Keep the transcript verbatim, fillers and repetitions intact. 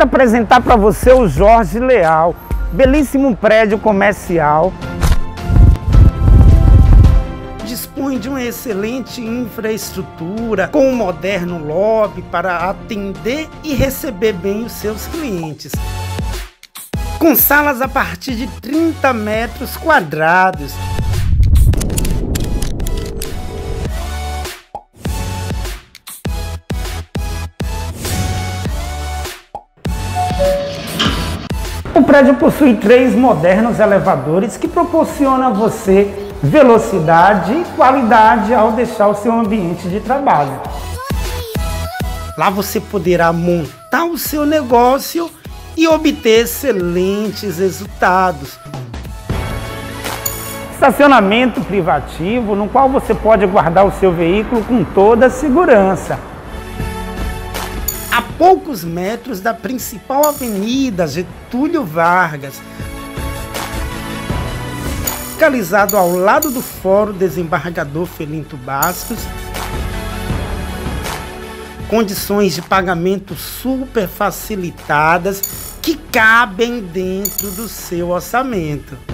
quero apresentar para você o Jorge Leal, belíssimo prédio comercial. Dispõe de uma excelente infraestrutura, com um moderno lobby para atender e receber bem os seus clientes. Com salas a partir de trinta metros quadrados. O prédio possui três modernos elevadores que proporcionam a você velocidade e qualidade ao deixar o seu ambiente de trabalho. Lá você poderá montar o seu negócio e obter excelentes resultados. Estacionamento privativo, no qual você pode guardar o seu veículo com toda a segurança. A poucos metros da principal avenida Getúlio Vargas, localizado ao lado do Fórum Desembargador Felinto Bastos, condições de pagamento super facilitadas que cabem dentro do seu orçamento.